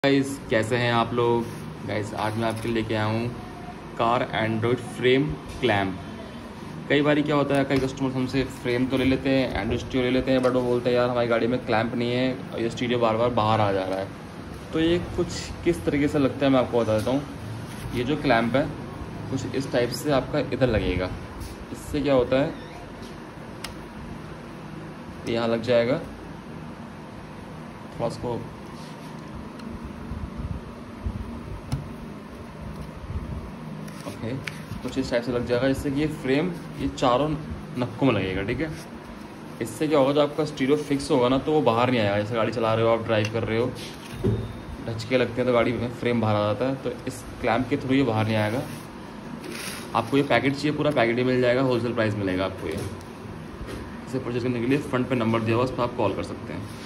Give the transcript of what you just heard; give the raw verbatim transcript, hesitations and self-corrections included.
Guys कैसे हैं आप लोग। गाइस आज मैं आपके लिए लेके आया हूँ कार एंड्रॉयड फ्रेम क्लैम्प। कई बार क्या होता है, कई कस्टमर्स हमसे फ्रेम तो ले लेते हैं, एंड्रॉयड स्टीरियो ले लेते हैं, बट वो बोलते हैं यार हमारी गाड़ी में क्लैम्प नहीं है और ये स्टीरियो बार बार बाहर आ जा रहा है। तो ये कुछ किस तरीके से लगता है मैं आपको बता देता हूँ। ये जो क्लैम्प है कुछ इस टाइप से आपका इधर लगेगा। इससे क्या होता है, यहाँ लग जाएगा, थोड़ा उसको ओके कुछ इस टाइप से लग जाएगा, जिससे कि ये फ्रेम ये चारों नक्कों में लगेगा। ठीक है, इससे क्या होगा, जो आपका स्टीरियो फिक्स होगा ना तो वो बाहर नहीं आएगा। जैसे गाड़ी चला रहे हो, आप ड्राइव कर रहे हो, ढचके लगते हैं तो गाड़ी में फ्रेम बाहर आ जाता है, तो इस क्लैम्प के थ्रू ये बाहर नहीं आएगा। आपको ये पैकेट चाहिए, पूरा पैकेट ही मिल जाएगा, होलसेल प्राइस मिलेगा आपको। ये इसे परचेज करने के लिए फ्रंट पे नंबर दिया हुआ, उस पर आप कॉल कर सकते हैं।